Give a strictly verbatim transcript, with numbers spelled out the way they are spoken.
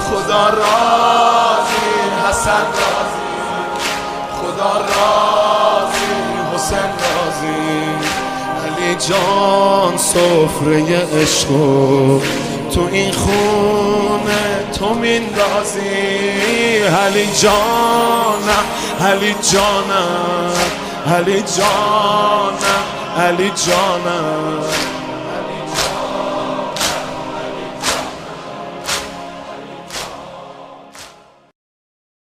خدا راضی حسن راضی، خدا راضی حسین راضی. علی جان سفره عشقو تو این خونه تو میندازی. علی جانم علی جانم علی جانم علی جانم.